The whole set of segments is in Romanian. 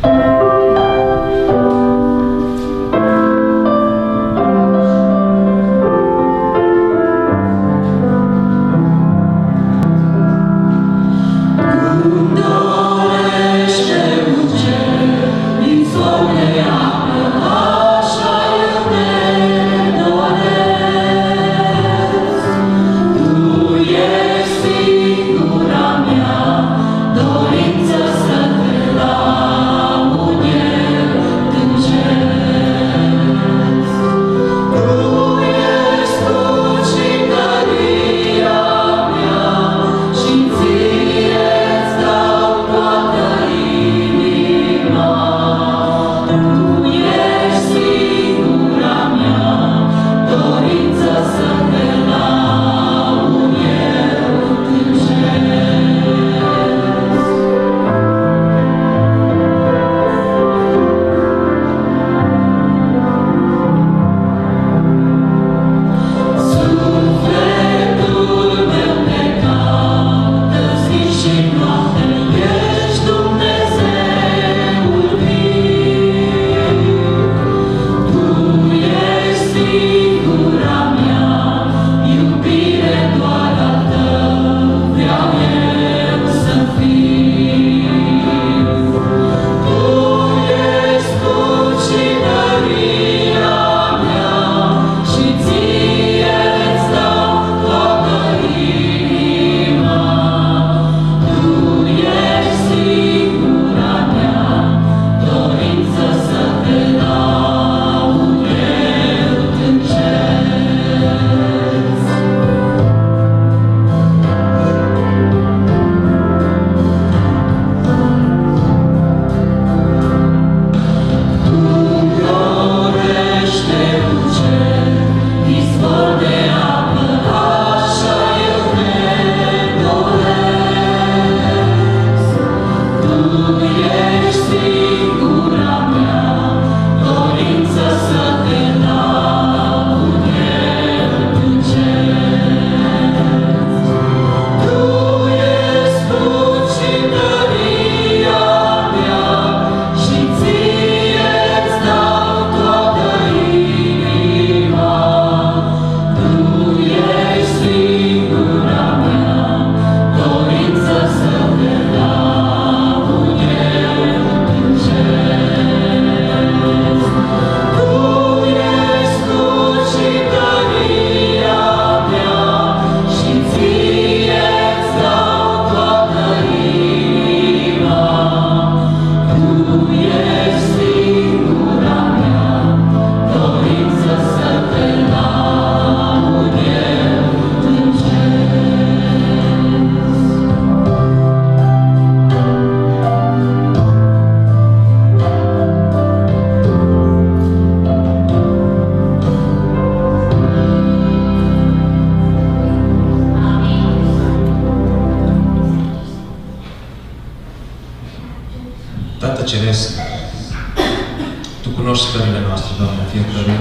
Tată Ceresc, Tu cunoști stările noastre, Doamne, fiecare.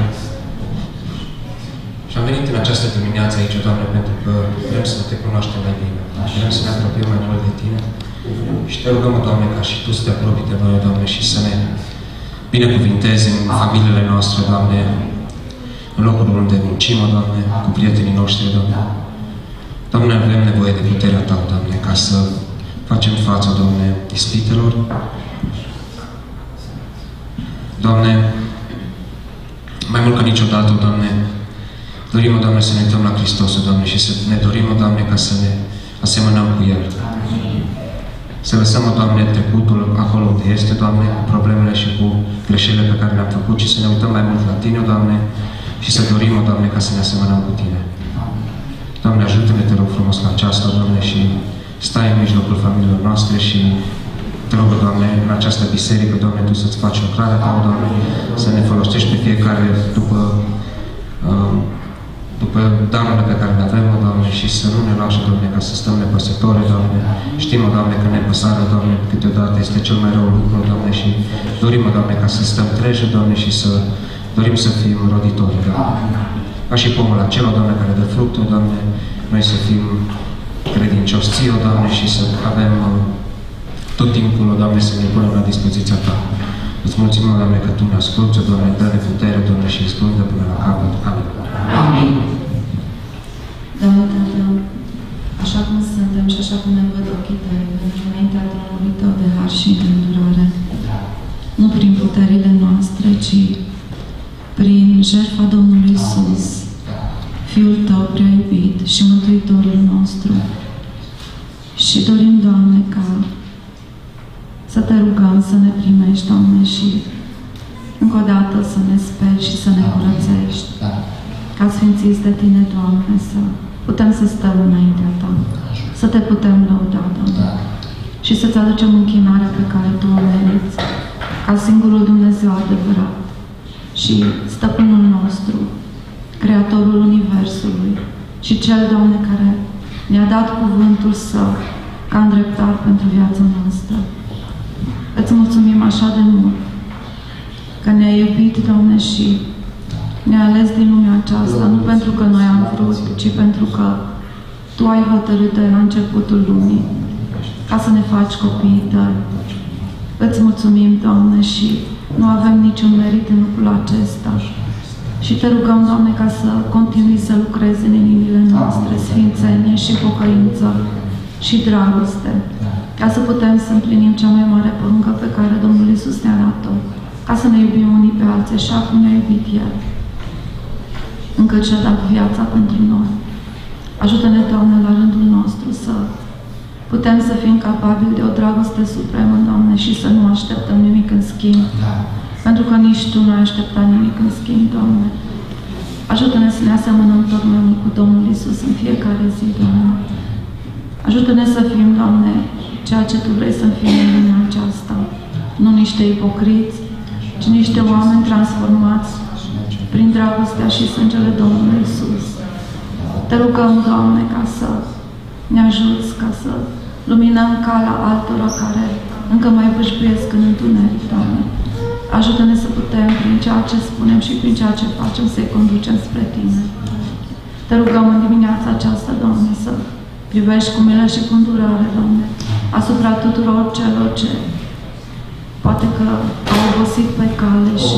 Și am venit în această dimineață aici, Doamne, pentru că vrem să Te cunoaștem mai bine. Vrem să ne apropiem mai mult de Tine. Și Te rugăm, Doamne, ca și Tu să Te apropii de noi, Doamne, și să ne binecuvintezi în familiile noastre, Doamne, în locul unde muncim, Doamne, cu prietenii noștri, Doamne. Doamne, avem nevoie de puterea Ta, Doamne, ca să facem față, Doamne, ispitelor. Doamne, mai mult ca niciodată, Doamne, dorim, Doamne, să ne uităm la Hristos, Doamne, și să ne dorim, Doamne, ca să ne asemănăm cu El. Să lăsăm, Doamne, trecutul acolo unde este, Doamne, cu problemele și cu greșelile pe care le-am făcut și să ne uităm mai mult la Tine, Doamne, și să dorim, Doamne, ca să ne asemănăm cu Tine. Doamne, ajută-ne, Te rog frumos, la aceasta, Doamne, și stai în mijlocul familiilor noastre și Te rog, Doamne, în această biserică, Doamne, Tu să-ți faci lucrarea Ta, Doamne, să ne folosești pe fiecare după darurile pe care le avem, Doamne, și să nu ne lași, Doamne, ca să stăm nepăsători, Doamne. Știm, Doamne, că nepăsarea, Doamne, câteodată este cel mai rău lucru, Doamne, și dorim, Doamne, ca să stăm treji, Doamne, și să dorim să fim roditori, Doamne. Ca și pomul acela, Doamne, care dă fructul, Doamne, noi să fim credincioși Ție, Doamne, și să avem tot timpul, Doamne, să ne punem la dispoziția Ta. mulțumim, Doamne, că Tu ne asculți, Doamne, dă-ne putere, Doamne, și ascultă până la capăt. Amin. Amin. Doamne, Tată, așa cum suntem și așa cum ne văd ochii Tăi, pentru înaintea Tronului Tău de har și de îndurare, nu prin puterile noastre, ci prin jertfa Domnului Iisus, Fiul Tău prea iubit și Mântuitorul nostru. Și dorim, Doamne, ca să Te rugăm să ne primești, Doamne, și încă o dată să ne speli și să ne curățești. Ca sfințiți de Tine, Doamne, să putem să stăm înaintea Ta, să Te putem lăuda, Doamne, și să-Ți aducem închinarea pe care Tu o meriți, ca singurul Dumnezeu adevărat și Stăpânul nostru, Creatorul Universului și Cel, Doamne, care ne-a dat cuvântul Său ca îndreptar pentru viața noastră. Îți mulțumim așa de mult că ne-ai iubit, Doamne, și ne-ai ales din lumea aceasta, nu pentru că noi am vrut, ci pentru că Tu ai hotărât de la începutul lumii ca să ne faci copiii Tăi. Îți mulțumim, Doamne, și nu avem niciun merit în lucrul acesta. Și Te rugăm, Doamne, ca să continui să lucrezi în inimile noastre, sfințenie și pocăință și dragoste, ca să putem să împlinim cea mai mare poruncă pe care Domnul Iisus ne-a dat-o, ca să ne iubim unii pe alții, așa cum ne-a iubit El, încât și-a dat viața pentru noi. Ajută-ne, Doamne, la rândul nostru să putem să fim capabili de o dragoste supremă, Doamne, și să nu așteptăm nimic în schimb. Pentru că nici Tu nu ai așteptat nimic în schimb, Doamne. Ajută-ne să ne asemănăm tot mai mult cu Domnul Iisus în fiecare zi, Doamne. Ajută-ne să fim, Doamne, ceea ce Tu vrei să fim în lumea aceasta. Nu niște ipocriți, ci niște oameni transformați prin dragostea și sângele Domnului Iisus. Te rugăm, Doamne, ca să ne ajuți, ca să luminăm calea altora care încă mai bâșbuiesc în întuneric, Doamne. Ajută-ne să putem, prin ceea ce spunem și prin ceea ce facem, să-i conducem spre Tine. Te rugăm în dimineața aceasta, Doamne, să privești cu milă și cu îndurare, Doamne, asupra tuturor celor ce poate că au obosit pe cale și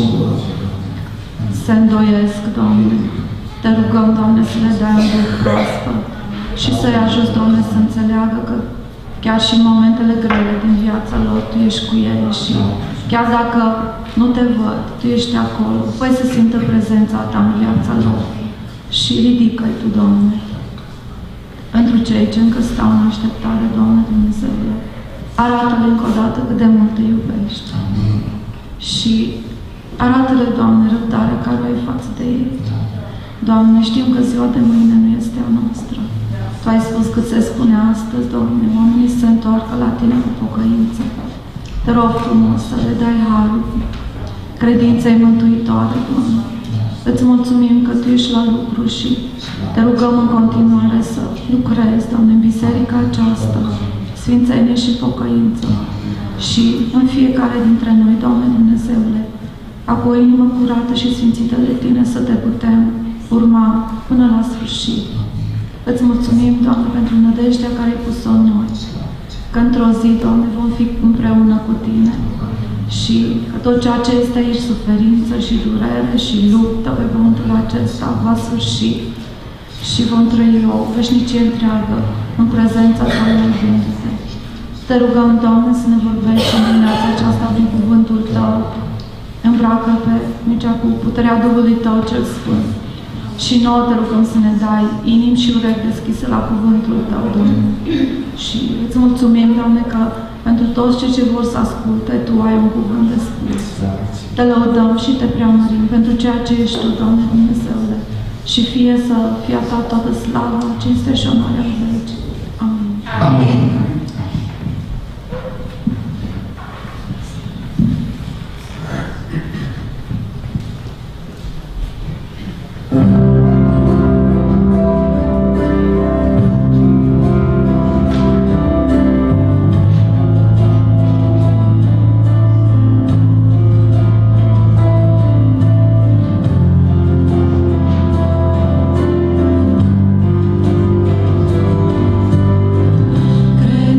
se îndoiesc, Doamne. Te rugăm, Doamne, să le dai un duh proaspăt și să-i ajuți, Doamne, să înțeleagă că chiar și în momentele grele din viața lor, Tu ești cu ei și chiar dacă nu Te văd, Tu ești acolo, fă să simtă prezența Ta în viața lor și ridică-i Tu, Doamne. Pentru cei ce încă stau în așteptare, Doamne Dumnezeule, arată-le încă o dată cât de mult Te iubești. Și arată-le, Doamne, răbdarea care o ai față de ei. Doamne, știm că ziua de mâine nu este a noastră. Tu ai spus cât se spune astăzi, Doamne, oamenii se întoarcă la Tine cu pocăință. Te rog frumos să le dai harul credinței mântuitoare, Doamne. Îți mulțumim că Tu ești la lucru și Te rugăm în continuare să lucrezi, Doamne, în biserica aceasta, sfințenie și pocăință. Și în fiecare dintre noi, Doamne Dumnezeule, ca cu o inimă curată și sfințită de Tine să Te putem urma până la sfârșit. Îți mulțumim, Doamne, pentru nădejdea care ai pus-o în noi, că într-o zi, Doamne, vom fi împreună cu Tine și că tot ceea ce este aici, suferință și durere și luptă pe pământul acesta, va sfârși și vom trăi o veșnicie întreagă în prezența Ta, iubindu-Te. Te rugăm, Doamne, să ne vorbești în dimineața aceasta din cuvântul Tău. Îmbracă pe micea cu puterea Duhului Tău cel Sfânt. Și nouă Te rugăm să ne dai inimi și urechi deschise la cuvântul Tău, Doamne. Și îți mulțumim, Doamne, că pentru toți cei ce vor să asculte, Tu ai un cuvânt de spus. Te lăudăm și Te preamărim pentru ceea ce ești Tu, Doamne Dumnezeule. Și fie să fie a Ta toată slava, cinste și onoarea în veci. Amin. Amin. Cred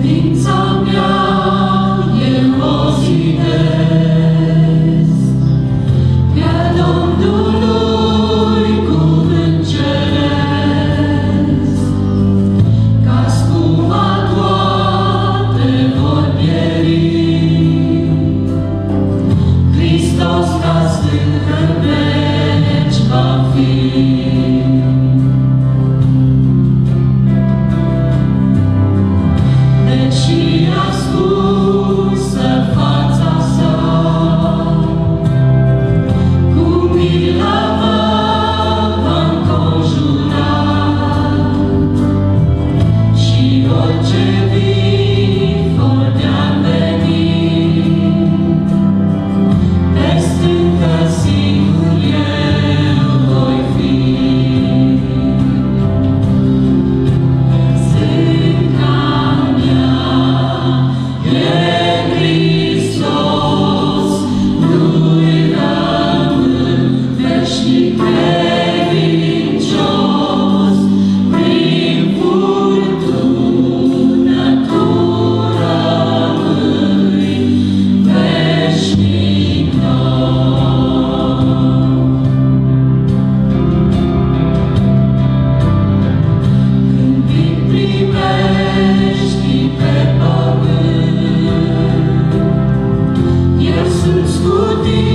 Tine.